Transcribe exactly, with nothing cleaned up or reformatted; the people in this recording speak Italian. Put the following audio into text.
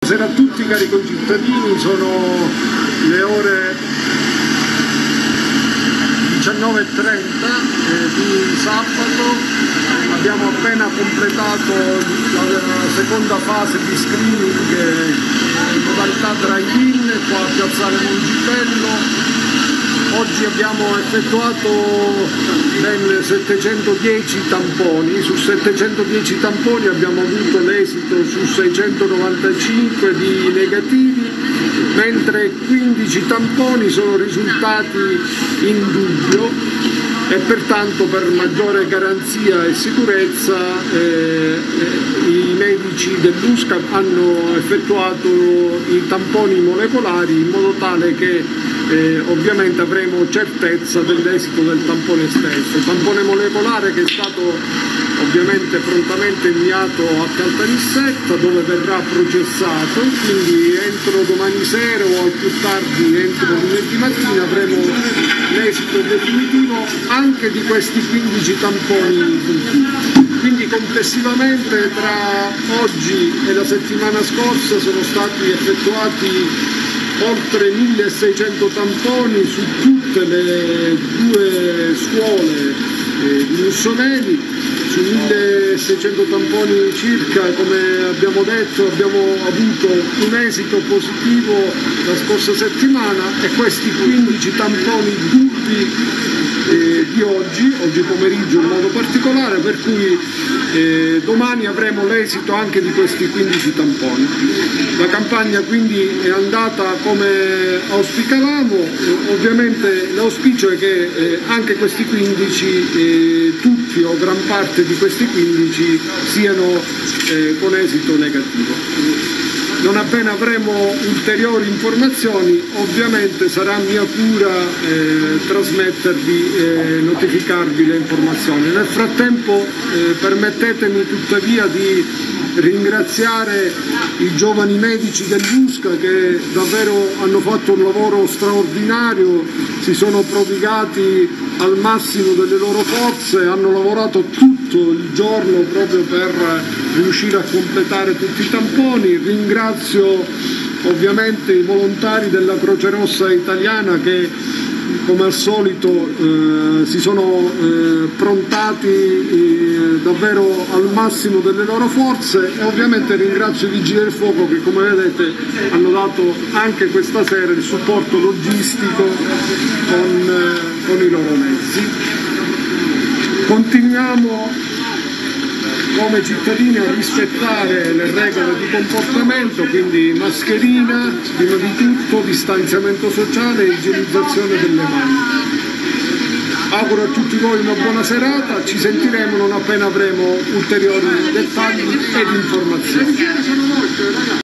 Buonasera a tutti cari concittadini, sono le ore diciannove e trenta eh, di sabato. Abbiamo appena completato la, la seconda fase di screening eh, in modalità drive-in qua a Piazzale Mongibello. Oggi abbiamo effettuato ben settecentodieci tamponi, su settecentodieci tamponi abbiamo avuto l'esito su seicentonovantacinque di negativi, mentre quindici tamponi sono risultati in dubbio e pertanto per maggiore garanzia e sicurezza eh, eh, i medici dell'U S C A hanno effettuato i tamponi molecolari in modo tale che eh, ovviamente avremo certezza dell'esito del tampone stesso. Il tampone molecolare che è stato ovviamente prontamente inviato a Caltanissetta dove verrà processato, quindi entro domani sera o al più tardi entro lunedì mattina avremo l'esito definitivo anche di questi quindici tamponi positivi. Quindi complessivamente tra oggi e la settimana scorsa sono stati effettuati oltre milleseicento tamponi su tutte le due scuole eh, di Mussomeli. Su milleseicento tamponi circa, come abbiamo detto, abbiamo avuto un esito positivo la scorsa settimana e questi quindici tamponi dubbi eh, di oggi, oggi pomeriggio in modo particolare, per cui eh, domani avremo l'esito anche di questi quindici tamponi. La campagna quindi è andata come auspicavamo, eh, ovviamente l'auspicio è che eh, anche questi quindici, eh, tutti o gran parte di questi quindici siano eh, con esito negativo. Non appena avremo ulteriori informazioni ovviamente sarà mia cura eh, trasmettervi e eh, notificarvi le informazioni. Nel frattempo eh, permettetemi tuttavia di ringraziare i giovani medici dell'U S C A che davvero hanno fatto un lavoro straordinario, si sono prodigati al massimo delle loro forze, hanno lavorato tutto il giorno proprio per riuscire a completare tutti i tamponi. Ringrazio ovviamente i volontari della Croce Rossa Italiana che come al solito eh, si sono eh, prontati eh, davvero al massimo delle loro forze e ovviamente ringrazio i Vigili del Fuoco che come vedete hanno dato anche questa sera il supporto logistico con, eh, con i loro mezzi. Continuiamo come cittadini a rispettare le regole di comportamento, quindi mascherina, prima di tutto, distanziamento sociale e igienizzazione delle mani. Auguro a tutti voi una buona serata, ci sentiremo non appena avremo ulteriori dettagli ed informazioni.